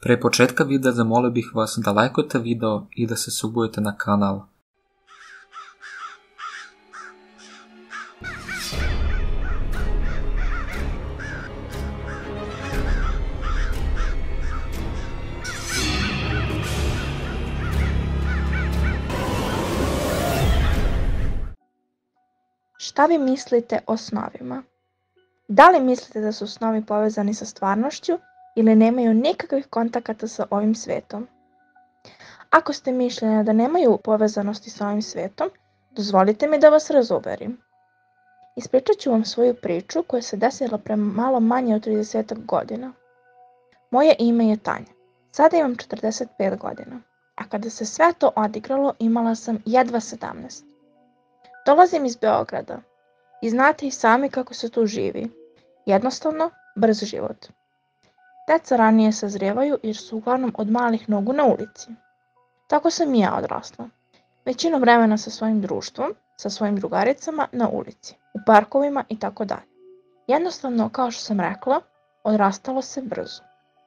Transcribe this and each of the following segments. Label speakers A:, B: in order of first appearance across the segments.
A: Pre početka videa zamolio bih vas da lajkujete video i da se subujete na kanal.
B: Šta vi mislite o snovima? Da li mislite da su snovi povezani sa stvarnošću ili nemaju nikakvih kontakata sa ovim svetom? Ako ste mišljenja da nemaju povezanosti sa ovim svetom, dozvolite mi da vas razuverim. Ispričat ću vam svoju priču koja se desila pre malo manje od 30 godina. Moje ime je Tanja. Sada imam 45 godina, a kada se sve to odigralo imala sam jedva 17. Dolazim iz Beograda i znate i sami kako se tu živi. Jednostavno, brz život. Deca ranije sazrijevaju jer su uglavnom od malih nogu na ulici. Tako sam i ja odrasla. Većinu vremena sa svojim društvom, sa svojim drugaricama na ulici, u parkovima i tako dalje. Jednostavno, kao što sam rekla, odrastalo se brzo.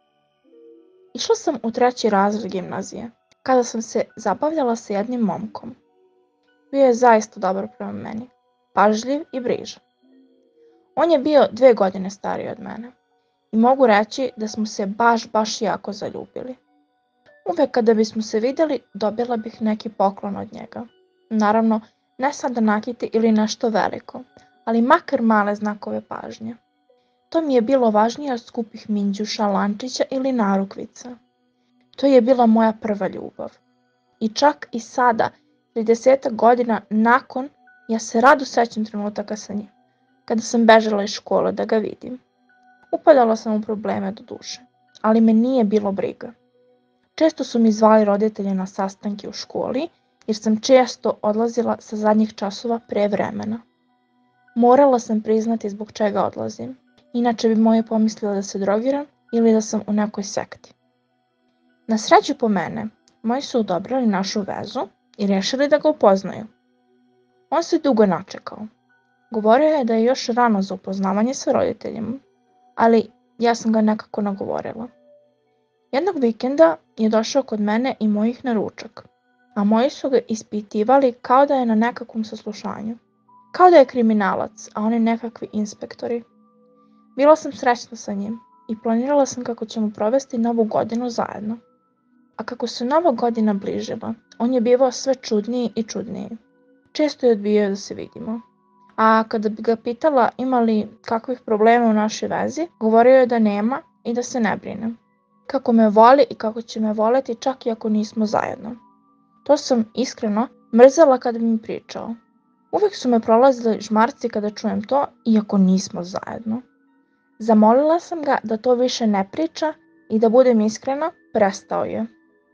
B: Išla sam u 3. razred gimnazije, kada sam se zabavljala sa jednim momkom. Bio je zaista dobar prema meni, pažljiv i brižan. On je bio 2 godine stariji od mene i mogu reći da smo se baš jako zaljubili. Uvek kada bismo se vidjeli, dobila bih neki poklon od njega. Naravno, ne sada nakiti ili nešto veliko, ali makar male znakove pažnje. To mi je bilo važnije od skupih minđuša, lančića ili narukvica. To je bila moja prva ljubav. I čak i sada, 30 godina nakon, ja se rado sećam trenutaka sa njim, kada sam bežala iz škole da ga vidim. Upadala sam u probleme do duše, ali me nije bilo briga. Često su mi zvali roditelji na sastanke u školi, jer sam često odlazila sa zadnjih časova pre vremena. Morala sam priznati zbog čega odlazim, inače bi moji pomislili da se drogiram ili da sam u nekoj sekti. Na sreću po mene, moji su odobrili našu vezu i rešili da ga upoznaju. On se dugo načekao. Govorio je da je još rano za upoznavanje sa roditeljima, ali ja sam ga nekako nagovorila. Jednog vikenda je došao kod mene i mojih na ručak, a moji su ga ispitivali kao da je na nekakvom saslušanju. Kao da je kriminalac, a oni nekakvi inspektori. Bila sam srećna sa njim i planirala sam kako ćemo provesti Novu godinu zajedno. A kako se Nova godina bližila, on je bivao sve čudniji i čudniji. Često je odbijao da se vidimo. A kada bi ga pitala ima li kakvih problema u našoj vezi, govorio je da nema i da se ne brine. Kako me voli i kako će me voleti čak i ako nismo zajedno. To sam iskreno mrzela kada bi mi pričao. Uvek su me prolazili žmarci kada čujem to, iako nismo zajedno. Zamolila sam ga da to više ne priča i da budem iskrena, prestao je.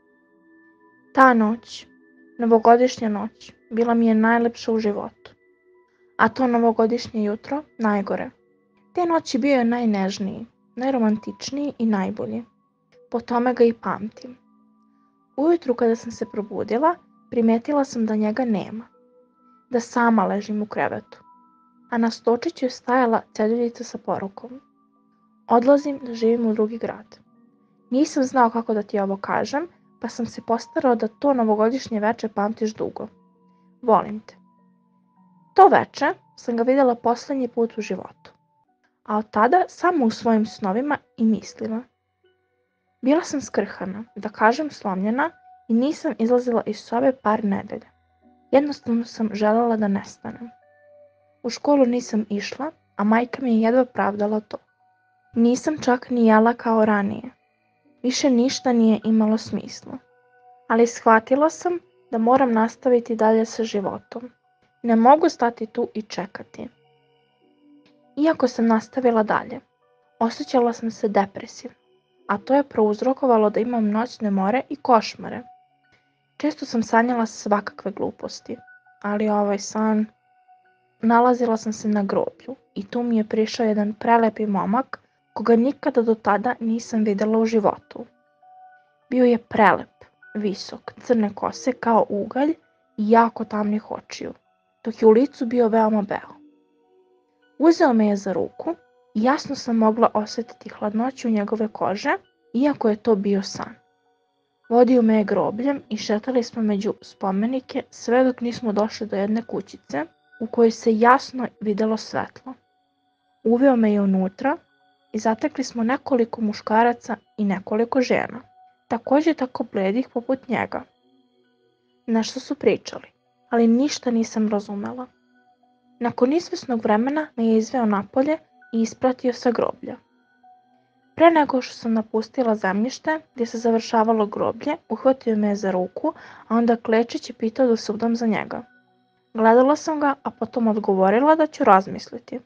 B: Ta noć, novogodišnja noć, bila mi je najlepša u životu. A to novogodišnje jutro najgore. Te noći bio je najnežniji, najromantičniji i najbolji. Po tome ga i pamtim. Ujutru kada sam se probudila, primetila sam da njega nema. Da sama ležim u krevetu. A na stočiću je stajala ceduljica sa porukom. Odlazim da živim u drugi grad. Nisam znao kako da ti ovo kažem, pa sam se postarao da to novogodišnje veče pamtiš dugo. Volim te. To veče sam ga vidjela poslednji put u životu. A od tada samo u svojim snovima i mislima. Bila sam skrhana, da kažem slomljena, i nisam izlazila iz sobe par nedelja. Jednostavno sam želela da nestanem. U školu nisam išla, a majka mi je jedva pravdala to. Nisam čak ni jela kao ranije. Više ništa nije imalo smisla. Ali shvatila sam da moram nastaviti dalje sa životom. Ne mogu stati tu i čekati. Iako sam nastavila dalje, osjećala sam se depresivno, a to je prouzrokovalo da imam noćne more i košmare. Često sam sanjala svakakve gluposti, ali ovaj san... Nalazila sam se na groblju i tu mi je prišao jedan prelepi momak koga nikada do tada nisam vidjela u životu. Bio je prelep, visok, crne kose kao ugalj i jako tamnih očiju, dok je u licu bio veoma beo. Uzeo me je za ruku i jasno sam mogla osjetiti hladnoću njegove kože, iako je to bio san. Vodio me je grobljem i šetali smo među spomenike sve dok nismo došli do jedne kućice u kojoj se jasno videlo svetlo. Uveo me je unutra i zatekli smo nekoliko muškaraca i nekoliko žena, također tako bledih poput njega. Nešto su pričali, ali ništa nisam razumela. Nakon izvesnog vremena me je izveo napolje i ispratio sa groblja. Pre nego što sam napustila zemljište gdje se završavalo groblje, uhvatio me je za ruku, a onda klečeći pitao da se udam za njega. Gledala sam ga, a potom odgovorila da ću razmisliti.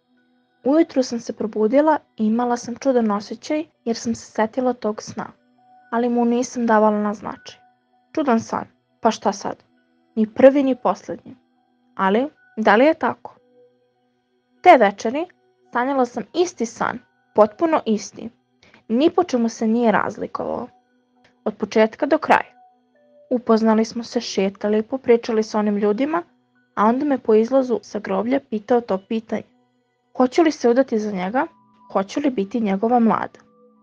B: Ujutru sam se probudila i imala sam čudan osjećaj jer sam se setila tog sna, ali mu nisam davala na značaj. Čudan san, pa šta sad? Ni prvi ni posljednji. Ali, da li je tako? Te večeri sanjala sam isti san, potpuno isti. Ni po čemu se nije razlikovao. Od početka do kraja. Upoznali smo se, šetali, popričali s onim ljudima, a onda me po izlazu sa groblja pitao to pitanje. Hoću li se udati za njega? Hoću li biti njegova mlada?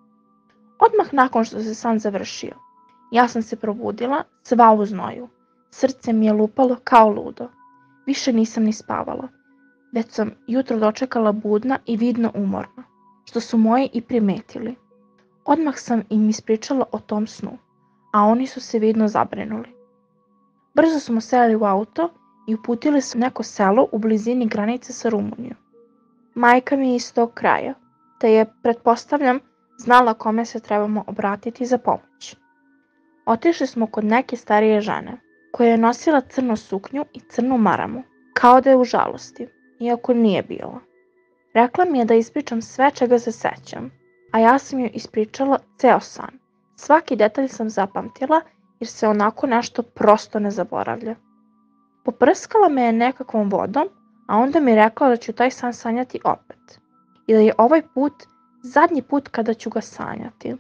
B: Odmah nakon što se san završio, ja sam se probudila, sva u znoju. Srce mi je lupalo kao ludo. Više nisam ni spavala. Već sam jutro dočekala budna i vidno umorna, što su moji i primetili. Odmah sam im ispričala o tom snu, a oni su se vidno zabrinuli. Brzo smo seli u auto i uputili se u neko selo u blizini granice sa Rumunijom. Majka mi je iz tog kraja, te je, pretpostavljam, znala kome se trebamo obratiti za pomoć. Otišli smo kod neke starije žene, koja je nosila crnu suknju i crnu maramu, kao da je u žalosti, iako nije bila. Rekla mi je da ispričam sve čega se sećam, a ja sam joj ispričala ceo san. Svaki detalj sam zapamtila jer se onako nešto prosto ne zaboravlja. Poprskala me je nekakvom vodom, a onda mi je rekla da ću taj san sanjati opet i da je ovaj put zadnji put kada ću ga sanjati.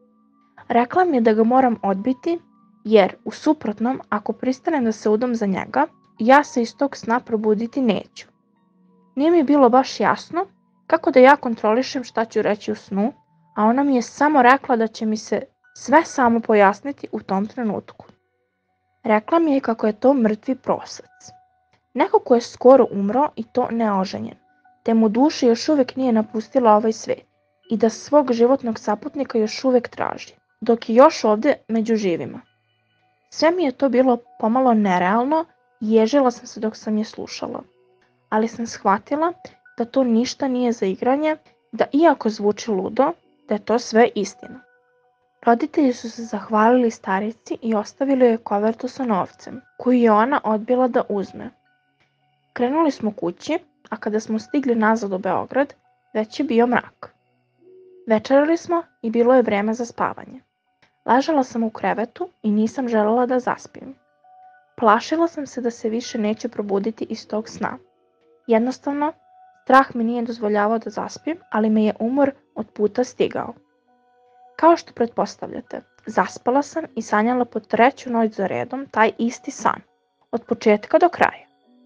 B: Rekla mi je da ga moram odbiti jer u suprotnom, ako pristanem da se udam za njega, ja se iz tog sna probuditi neću. Nije mi bilo baš jasno kako da ja kontrolišem šta ću reći u snu, a ona mi je samo rekla da će mi se sve samo pojasniti u tom trenutku. Rekla mi je kako je to mrtvi prosac. Neko ko je skoro umro i to neoženjen, te mu duša još uvijek nije napustila ovaj svijet i da svog životnog saputnika još uvijek traži, dok je još ovdje među živima. Sve mi je to bilo pomalo nerealno i ježila sam se dok sam je slušala, ali sam shvatila da to ništa nije za igranje, da iako zvuči ludo, da je to sve istina. Roditelji su se zahvalili starici i ostavili joj kovertu sa novcem, koju je ona odbila da uzme. Krenuli smo kući, a kada smo stigli nazad u Beograd, već je bio mrak. Večerali smo i bilo je vreme za spavanje. Ležala sam u krevetu i nisam želela da zaspim. Plašila sam se da se više neće probuditi iz tog sna. Jednostavno, strah mi nije dozvoljavao da zaspim, ali me je umor od puta stigao. Kao što pretpostavljate, zaspala sam i sanjala po 3. noć za redom taj isti san, od početka do kraja.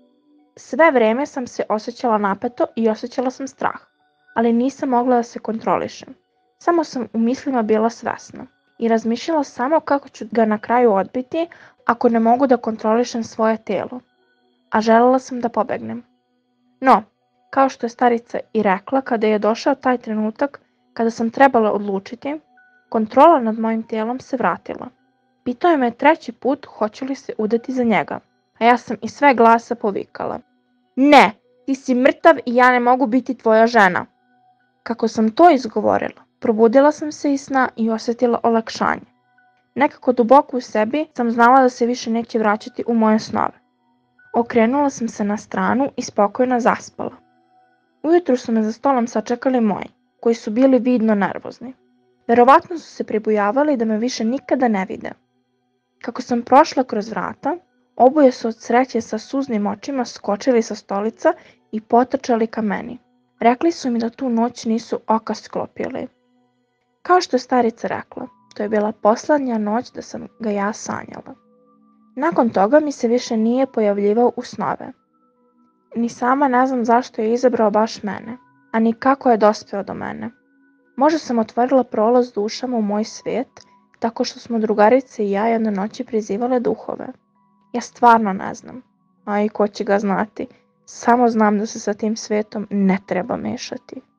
B: Sve vreme sam se osjećala napeto i osjećala sam strah, ali nisam mogla da se kontrolišem. Samo sam u mislima bila svesna i razmišljala samo kako ću ga na kraju odbiti ako ne mogu da kontrolišem svoje telo, a želela sam da pobegnem. No, kao što je starica i rekla, kada je došao taj trenutak kada sam trebala odlučiti, kontrola nad mojim tijelom se vratila. Pitao je me 3. put hoću li se udati za njega, a ja sam iz sve glasa povikala. Ne, ti si mrtav i ja ne mogu biti tvoja žena. Kako sam to izgovorila, probudila sam se iz sna i osjetila olakšanje. Nekako duboko u sebi sam znala da se više neće vraćati u moje snove. Okrenula sam se na stranu i spokojno zaspala. Ujutru su me za stolom sačekali moji, koji su bili vidno nervozni. Verovatno su se pribojavali da me više nikada ne vide. Kako sam prošla kroz vrata, oboje su od sreće sa suznim očima skočili sa stolica i potrčali ka meni. Rekli su mi da tu noć nisu oka sklopili. Kao što je starica rekla, to je bila poslednja noć da sam ga ja sanjala. Nakon toga mi se više nije pojavljivao u snove. Ni sama ne znam zašto je izabrao baš mene, a ni kako je dospeo do mene. Možda sam otvorila prolaz dušama u moj svijet tako što smo drugarice i ja jedne noći prizivale duhove. Ja stvarno ne znam, a i ko će ga znati. Samo znam da se sa tim svijetom ne treba mešati.